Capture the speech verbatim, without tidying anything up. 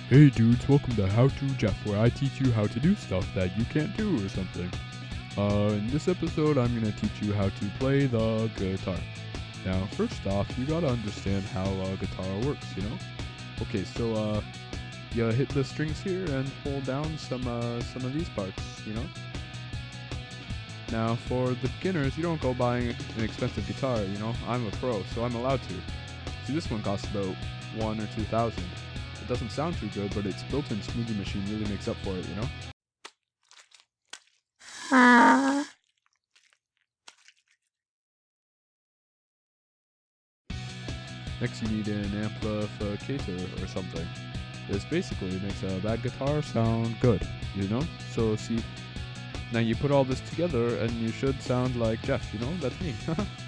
Hey dudes, welcome to How To Jeff, where I teach you how to do stuff that you can't do or something. Uh, in this episode, I'm gonna teach you how to play the guitar. Now, first off, you gotta understand how a guitar works, you know? Okay, so, uh, you hit the strings here and hold down some, uh, some of these parts, you know? Now, for the beginners, you don't go buying an expensive guitar, you know? I'm a pro, so I'm allowed to. See, this one costs about one or two thousand. It doesn't sound too good, but its built-in smoothie machine really makes up for it, you know? Next you need an amplificator or something. This basically makes a bad guitar sound good, you know? So see, now you put all this together and you should sound like Jeff, you know? That's me.